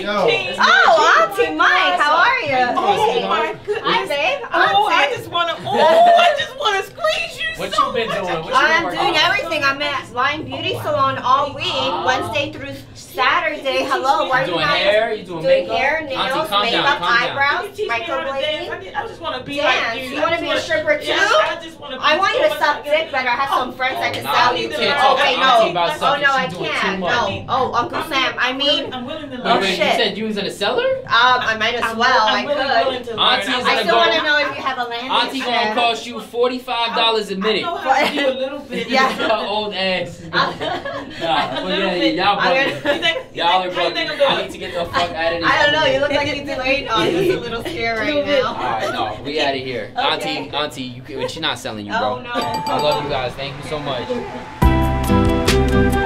Oh, Auntie Mike, how are you? Oh my goodness. Hi, babe. Oh, I just wanna squeeze you. What so you been much. doing? What you I'm been doing working on? everything. I'm at Line Beauty Salon all week, Wednesday through Saturday. Hello, why are You you doing not hair? You doing doing makeup? hair, nails, Auntie, calm makeup, down, calm down. eyebrows, Teach me how to dance. microblading? I just want to be Dance. like you. You want to be a stripper too? Yes, I just want to be I want you so to suck much dick, but I have some friends that can nah, sell you you. can't Oh talk to wait, Auntie no. about Oh sucking. no, She I doing can't. too much. No. Oh, Uncle Sam. I mean, I'm willing to learn. Oh, Wait, shit. you said you was in a cellar? I might as well. I I'm really could. willing to learn. Auntie's I gonna still go- want to know if you have a landing Auntie gonna strip. cost you $45 a minute. I know how to do a little bit. Yeah. Her old ass. Nah, A but little yeah, bit. y'all I'm bugging. gonna- Y'all are how you think bugging. I'm doing? I need to get the fuck out of this. I don't know. You look like you've been waiting on this. A little scared right now. Alright, no, we out of here. Okay. Auntie, you, she's not selling you, Oh bro. no. I love you guys. Thank you so much.